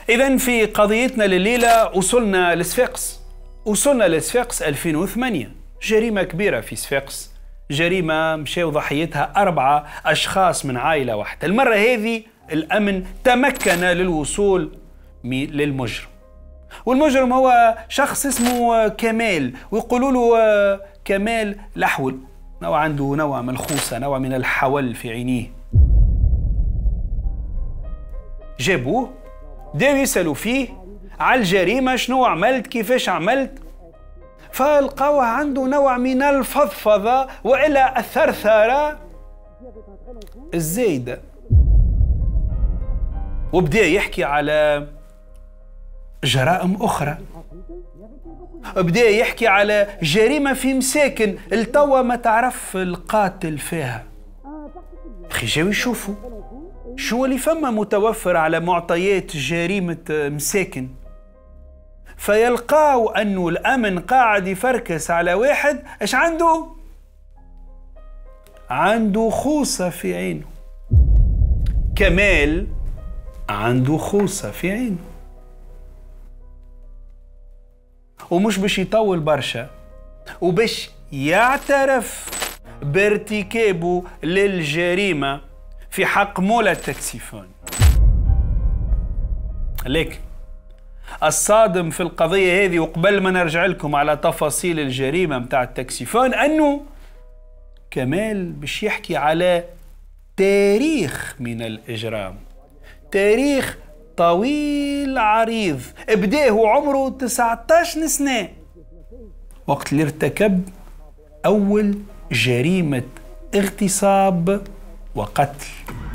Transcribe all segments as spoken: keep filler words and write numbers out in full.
إذن في قضيتنا لليلة وصلنا لصفاقس، وصلنا لصفاقس ألفين وثمانية، جريمة كبيرة في صفاقس، جريمة مشاو ضحيتها أربعة أشخاص من عائلة واحدة. المرة هذه الأمن تمكن للوصول للمجرم، والمجرم هو شخص اسمه كمال، ويقولوا له كمال الأحول، نوع عنده نوع من الخوصة، نوع من الحول في عينيه. جابوه داو يسألوا فيه على الجريمة، شنو عملت، كيفاش عملت، فلقاوه عنده نوع من الفضفضة وإلى الثرثرة الزايدة، وبدأ يحكي على جرائم أخرى، بدأ يحكي على جريمة في مساكن التوا ما تعرف القاتل فيها. أخي جاو يشوفوا شو اللي فما متوفر على معطيات جريمة مساكن، فيلقاو أنه الأمن قاعد يفركس على واحد إيش عنده؟ عنده خوصة في عينه. كمال عنده خوصة في عينه، ومش باش يطول برشا وباش يعترف بارتكابه للجريمة في حق مولا التاكسيفون. لكن الصادم في القضية هذه، وقبل ما نرجع لكم على تفاصيل الجريمة متاع التاكسيفون، أنه كمال باش يحكي على تاريخ من الإجرام، تاريخ طويل عريض بداه عمره تسعة عشر سنة وقت اللي ارتكب أول جريمة اغتصاب وقتل.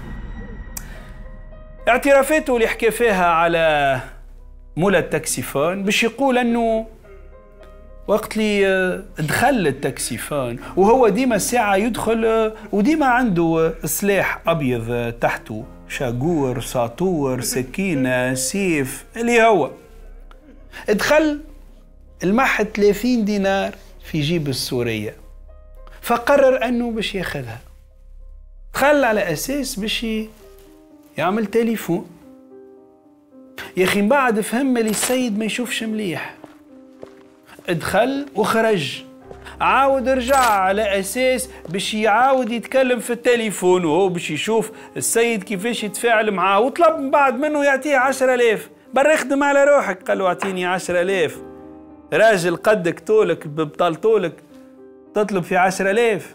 اعترافاته اللي حكى فيها على مولا التاكسيفون باش يقول أنه وقت اللي دخل التاكسيفون، وهو ديما الساعة يدخل وديما عنده سلاح أبيض تحته، شاقور، ساطور، سكينة، سيف، اللي هو دخل المح ثلاثين دينار في جيب السورية، فقرر أنه باش ياخذها. دخل على أساس باش يعمل تليفون. يا أخي بعد فهم لي السيد ما يشوفش مليح، دخل وخرج، عاود رجع على أساس باش يعاود يتكلم في التليفون، وهو باش يشوف السيد كيفاش يتفاعل معاه، وطلب من بعد منه يعطيه عشرة آلاف. برا اخدم على روحك، قال له اعطيني عشرة آلاف، راجل قدك طولك ببطال طولك تطلب في عشرة آلاف.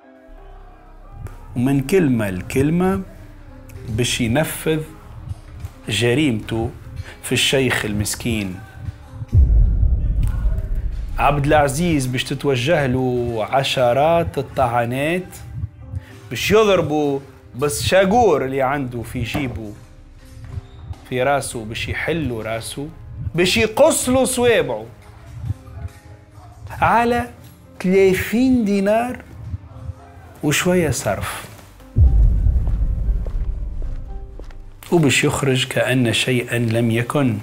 ومن كلمة لكلمة باش ينفذ جريمته في الشيخ المسكين. عبد العزيز باش تتوجه له عشرات الطعنات، باش يضربوا بس شاقور اللي عنده في جيبه في راسه، باش يحلوا راسه، باش يقصلوا صوابعه على ثلاثين دينار وشوية صرف، وباش يخرج كأن شيئا لم يكن.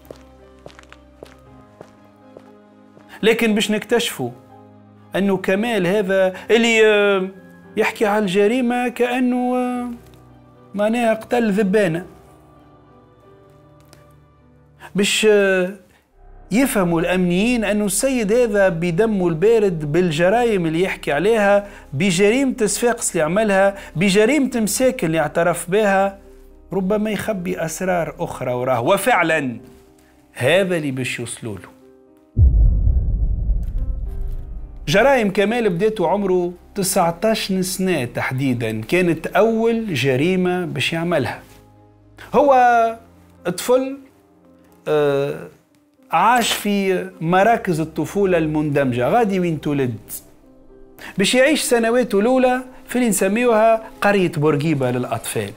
لكن باش نكتشفوا أنه كمال هذا اللي يحكي على الجريمة كأنه معناها قتل ذبانة، باش يفهموا الأمنيين أنه السيد هذا بدمه البارد بالجرائم اللي يحكي عليها، بجريمة صفاقس اللي عملها، بجريمة مساكن اللي اعترف بها، ربما يخبي أسرار أخرى وراه. وفعلا هذا اللي باش يوصلوا له. جرائم كمال بداته عمره تسعة عشر سنة تحديدا، كانت أول جريمة باش يعملها. هو طفل آه عاش في مراكز الطفولة المندمجة، غادي وين تولد، باش يعيش سنواته الأولى في اللي نسميوها قرية بورقيبة للأطفال،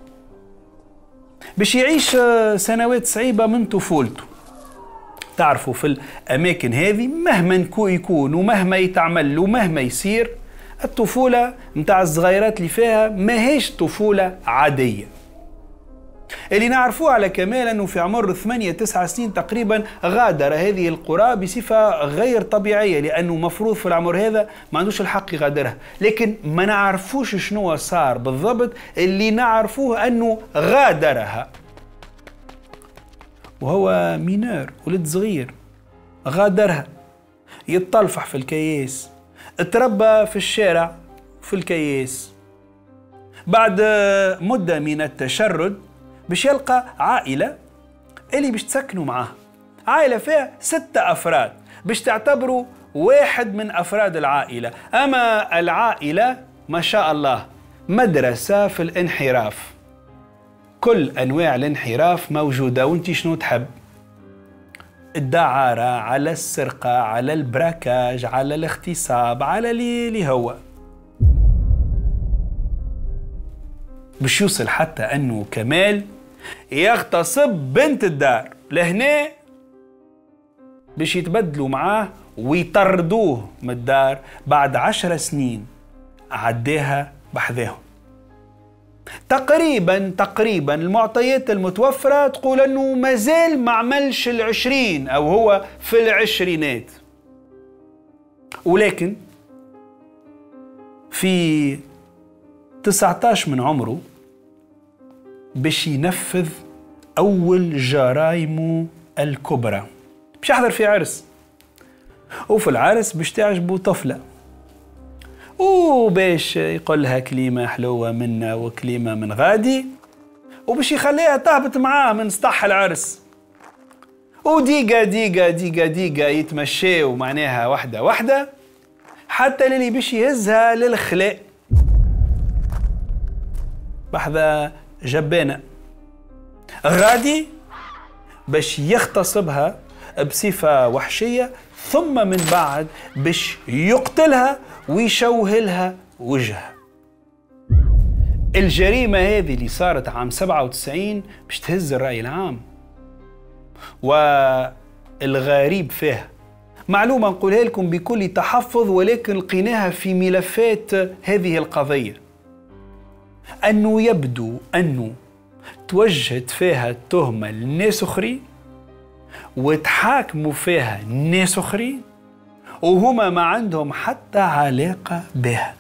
باش يعيش سنوات صعيبة من طفولته. تعرفوا في الأماكن هذه مهما يكون ومهما يتعمل ومهما يصير، الطفولة متاع الصغيرات اللي فيها ماهيش طفولة عادية. اللي نعرفوه على كمال أنه في عمر ثمانية تسعة سنين تقريبا غادر هذه القرى بصفة غير طبيعية، لأنه مفروض في العمر هذا ما عندوش الحق يغادرها، لكن ما نعرفوش شنو صار بالضبط. اللي نعرفوه أنه غادرها، وهو مينور ولد صغير، غادرها يتطلفح في الكياس، اتربى في الشارع في الكياس. بعد مدة من التشرد باش يلقى عائلة اللي باش تسكنوا معاه، عائلة فيها ستة أفراد باش تعتبروا واحد من أفراد العائلة. أما العائلة ما شاء الله مدرسة في الانحراف، كل أنواع الانحراف موجودة. وانتي شنو تحب؟ الدعارة، على السرقة، على البراكاج، على الاغتصاب، على اللي هو باش يوصل حتى أنه كمال يغتصب بنت الدار. لهنا باش يتبدلوا معاه ويطردوه من الدار بعد عشر سنين عداها بحذاهم. تقريبا تقريبا المعطيات المتوفرة تقول أنه مازال ما عملش العشرين أو هو في العشرينات، ولكن في تسعة عشر من عمره باش ينفذ أول جرائمه الكبرى. باش يحضر في عرس، وفي العرس باش تعجبه طفلة، وباش يقول لها كلمة حلوة منا وكلمة من غادي، وباش يخليها تهبط معاه من سطح العرس، وديقة ديقة ديقة ديقة يتمشيوا معناها وحدة وحدة حتى للي باش يهزها للخلاء بحذا جبانة غادي باش يغتصبها بصفة وحشية، ثم من بعد باش يقتلها ويشوهلها وجهها. الجريمة هذه اللي صارت عام سبعة وتسعين باش تهز الرأي العام. والغريب فيها معلومة نقولها لكم بكل تحفظ، ولكن لقيناها في ملفات هذه القضية، أنه يبدو أنه توجهت فيها التهمة لناس أخرين وتحاكموا فيها ناس أخرين وهما ما عندهم حتى علاقة بها،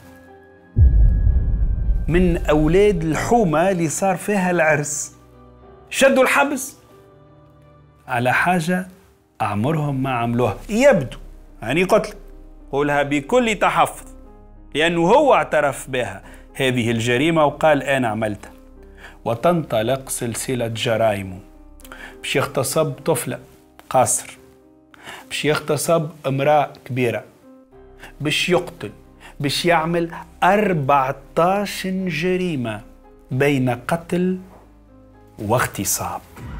من أولاد الحومة اللي صار فيها العرس شدوا الحبس على حاجة أعمرهم ما عملوها. يبدو يعني قتل، قولها بكل تحفظ، لأنه هو اعترف بها هذه الجريمة وقال أنا عملتها. وتنطلق سلسلة جرائمه، باش يغتصب طفلة قاصر، باش يغتصب امرأة كبيرة، باش يقتل، باش يعمل أربعة عشر جريمة بين قتل واغتصاب.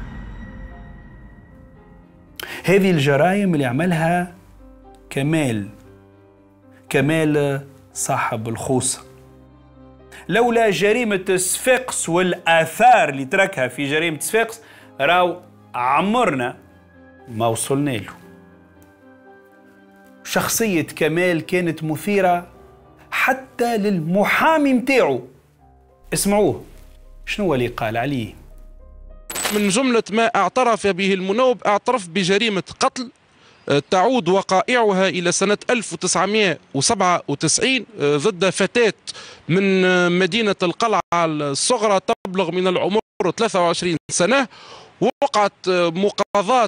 هذه الجرائم اللي عملها كمال كمال صاحب الخوصة. لولا جريمة صفاقس والآثار اللي تركها في جريمة صفاقس راو عمرنا ما وصلنا له. شخصية كمال كانت مثيرة حتى للمحامي متاعه، اسمعوه شنو اللي قال عليه. من جملة ما اعترف به المنوب، اعترف بجريمة قتل تعود وقائعها إلى سنة ألف وتسعمئة وسبعة وتسعين ضد فتاة من مدينة القلعة الصغرى تبلغ من العمر ثلاثة وعشرين سنة. وقعت مقاضاة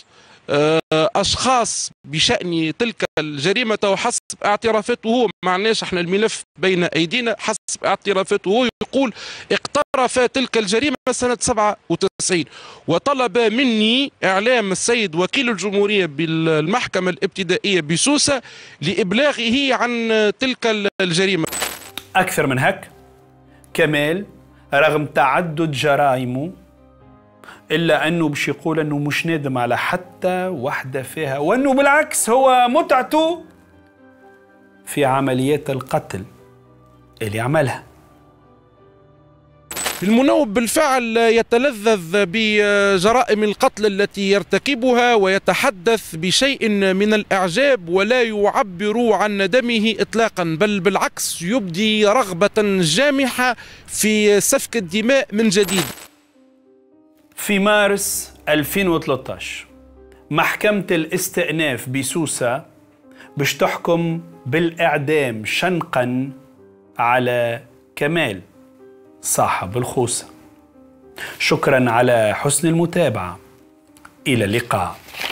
أشخاص بشأن تلك الجريمة، وحسب اعترافاته هو، معناش احنا الملف بين أيدينا، حسب اعترافاته هو يقول اقترف تلك الجريمة سنة سبعة وتسعين، وطلب مني إعلام السيد وكيل الجمهورية بالمحكمة الابتدائية بسوسة لإبلاغه عن تلك الجريمة. أكثر من هك، كمال رغم تعدد جرائمه إلا أنه باش يقول أنه مش نادم على حتى واحدة فيها، وأنه بالعكس هو متعته في عمليات القتل اللي عملها. المنوب بالفعل يتلذذ بجرائم القتل التي يرتكبها ويتحدث بشيء من الإعجاب، ولا يعبر عن ندمه إطلاقا، بل بالعكس يبدي رغبة جامحة في سفك الدماء من جديد. في مارس ألفين وثلاثة عشر محكمة الاستئناف بسوسة باش تحكم بالإعدام شنقا على كمال صاحب الخوصة. شكرا على حسن المتابعة. إلى اللقاء.